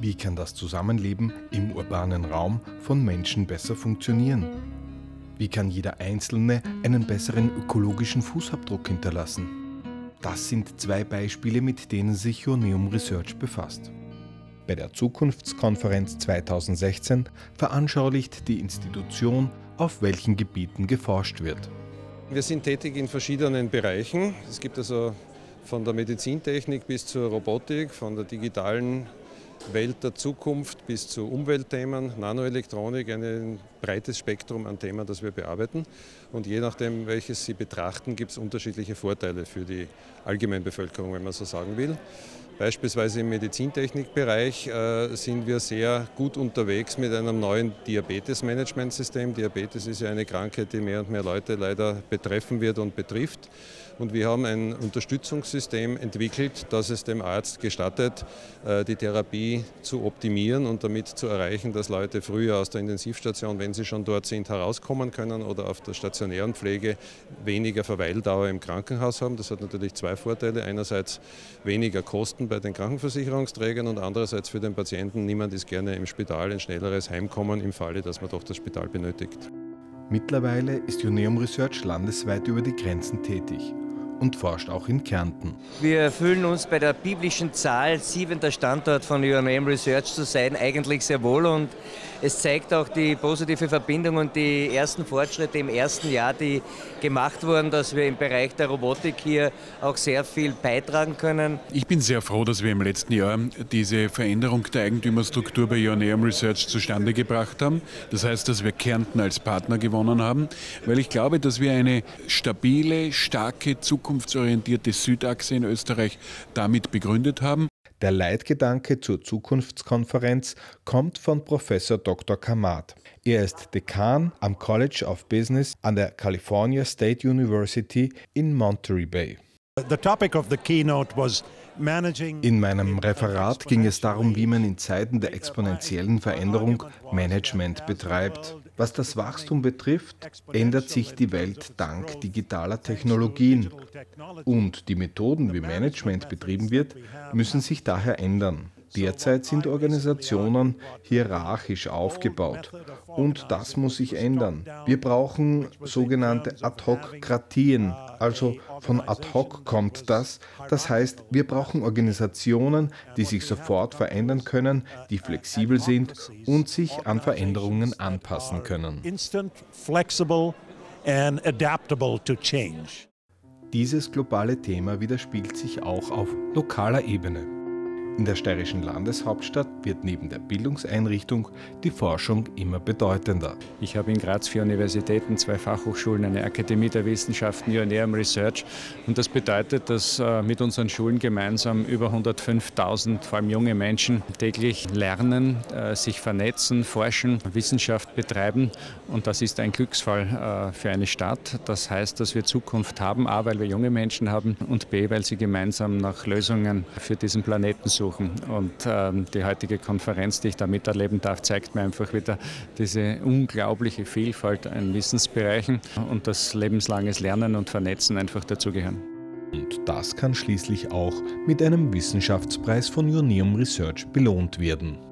Wie kann das Zusammenleben im urbanen Raum von Menschen besser funktionieren? Wie kann jeder Einzelne einen besseren ökologischen Fußabdruck hinterlassen? Das sind zwei Beispiele, mit denen sich Yoneum Research befasst. Bei der Zukunftskonferenz 2016 veranschaulicht die Institution, auf welchen Gebieten geforscht wird. Wir sind tätig in verschiedenen Bereichen. Es gibt also von der Medizintechnik bis zur Robotik, von der digitalen Welt der Zukunft bis zu Umweltthemen, Nanoelektronik, ein breites Spektrum an Themen, das wir bearbeiten. Und je nachdem, welches Sie betrachten, gibt es unterschiedliche Vorteile für die Allgemeinbevölkerung, wenn man so sagen will. Beispielsweise im Medizintechnikbereich sind wir sehr gut unterwegs mit einem neuen Diabetes-Management-System. Diabetes ist ja eine Krankheit, die mehr und mehr Leute leider betreffen wird und betrifft. Und wir haben ein Unterstützungssystem entwickelt, das es dem Arzt gestattet, die Therapie zu optimieren und damit zu erreichen, dass Leute früher aus der Intensivstation, wenn sie schon dort sind, herauskommen können oder auf der stationären Pflege weniger Verweildauer im Krankenhaus haben. Das hat natürlich zwei Vorteile. Einerseits weniger Kosten bei den Krankenversicherungsträgern und andererseits für den Patienten. Niemand ist gerne im Spital, ein schnelleres Heimkommen im Falle, dass man doch das Spital benötigt. Mittlerweile ist Yoneum Research landesweit über die Grenzen tätig und forscht auch in Kärnten. Wir fühlen uns bei der biblischen Zahl 7. Standort von Yoneum Research zu sein eigentlich sehr wohl, und es zeigt auch die positive Verbindung und die ersten Fortschritte im ersten Jahr, die gemacht wurden, dass wir im Bereich der Robotik hier auch sehr viel beitragen können. Ich bin sehr froh, dass wir im letzten Jahr diese Veränderung der Eigentümerstruktur bei Yoneum Research zustande gebracht haben. Das heißt, dass wir Kärnten als Partner gewonnen haben, weil ich glaube, dass wir eine stabile, starke, zukunftsorientierte Südachse in Österreich damit begründet haben. Der Leitgedanke zur Zukunftskonferenz kommt von Professor Dr. Kamat. Er ist Dekan am College of Business an der California State University in Monterey Bay. In meinem Referat ging es darum, wie man in Zeiten der exponentiellen Veränderung Management betreibt. Was das Wachstum betrifft, ändert sich die Welt dank digitaler Technologien. Und die Methoden, wie Management betrieben wird, müssen sich daher ändern. Derzeit sind Organisationen hierarchisch aufgebaut und das muss sich ändern. Wir brauchen sogenannte Ad-hoc-Kratien, also von ad hoc kommt das. Das heißt, wir brauchen Organisationen, die sich sofort verändern können, die flexibel sind und sich an Veränderungen anpassen können. Dieses globale Thema widerspiegelt sich auch auf lokaler Ebene. In der steirischen Landeshauptstadt wird neben der Bildungseinrichtung die Forschung immer bedeutender. Ich habe in Graz 4 Universitäten, 2 Fachhochschulen, eine Akademie der Wissenschaften, Yoneum Research. Und das bedeutet, dass mit unseren Schulen gemeinsam über 105.000, vor allem junge Menschen, täglich lernen, sich vernetzen, forschen, Wissenschaft betreiben. Und das ist ein Glücksfall für eine Stadt. Das heißt, dass wir Zukunft haben, A, weil wir junge Menschen haben, und B, weil sie gemeinsam nach Lösungen für diesen Planeten suchen. Und die heutige Konferenz, die ich da miterleben darf, zeigt mir einfach wieder diese unglaubliche Vielfalt an Wissensbereichen und das lebenslanges Lernen und Vernetzen einfach dazugehören. Und das kann schließlich auch mit einem Wissenschaftspreis von Yoneum Research belohnt werden.